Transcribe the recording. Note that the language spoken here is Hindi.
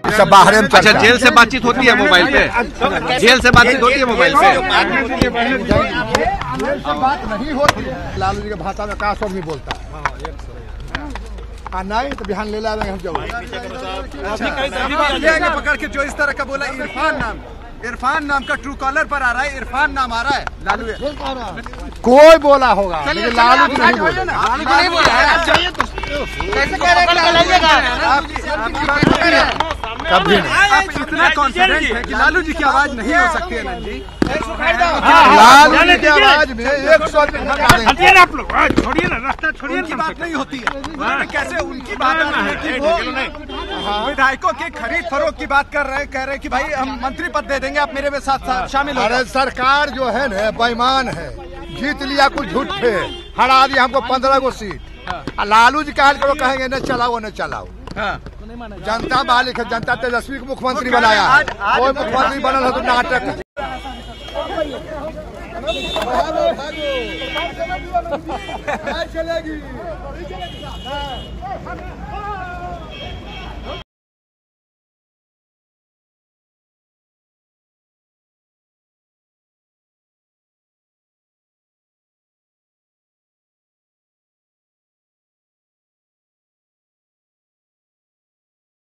सब बाहर में। अच्छा, जेल से बातचीत होती है मोबाइल पे? जेल से बातचीत होती है मोबाइल पे? बात नहीं होती। लालू जी के भाषा में का सब नहीं बोलता नहीं तो बिहान ले लाएंगे हम जब पकड़ के जो इस तरह का बोला। इरफान नाम का ट्रू कॉलर पर आ रहा है, इरफान नाम आ रहा है। लालू कोई बोला होगा, लेकिन लालू नहीं बोला। कभी नहीं। आप इतना कॉन्फिडेंट है कि लालू जी की आवाज नहीं हो सकती है नंद जी? लालू जी की आवाज में 100 आप लोग छोड़िए ना, रास्ता छोड़िए। उनकी बात नहीं होती है। कैसे उनकी बात आ रही है कि वो विधायकों के खरीद फरोख्त की बात कर रहे हैं, कह रहे हैं कि भाई हम मंत्री पद दे देंगे, आप मेरे साथ शामिल हो। अरे सरकार जो है ना बेईमान है, जीत लिया कुछ झूठे, हरा दिया हमको 15 गो सीट। लालू जी कहा वो कहेंगे न चलाओ न चलाओ। जनता मालिक है, जनता तेजस्वी को मुख्यमंत्री बनाया है। कोई मुख्यमंत्री बनल है तो नाटक चलेगी।